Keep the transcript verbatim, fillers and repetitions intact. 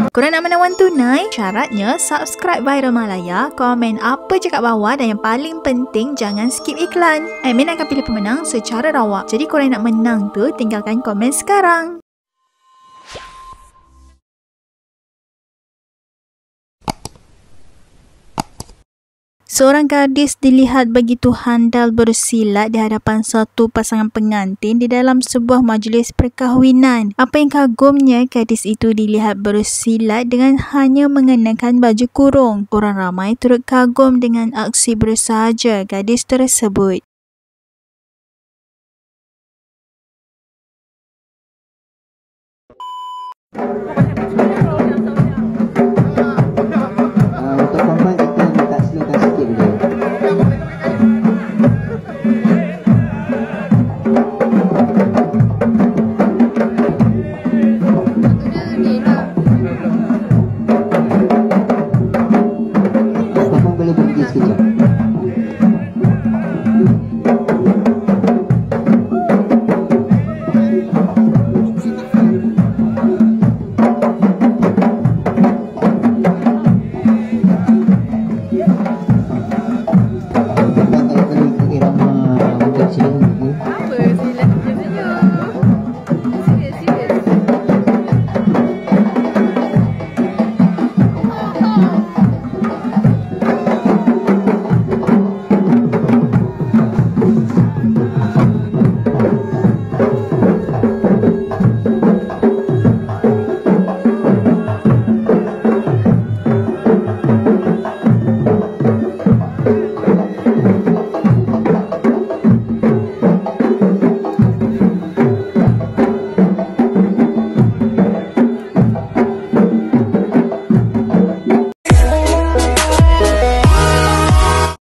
Korang nak menawan tunai? Syaratnya subscribe Viral Malaya, komen apa je kat bawah dan yang paling penting jangan skip iklan. Admin akan pilih pemenang secara rawak. Jadi korang nak menang tu tinggalkan komen sekarang. Seorang gadis dilihat begitu handal bersilat di hadapan satu pasangan pengantin di dalam sebuah majlis perkahwinan. Apa yang kagumnya, gadis itu dilihat bersilat dengan hanya mengenakan baju kurung. Orang ramai turut kagum dengan aksi bersahaja gadis tersebut.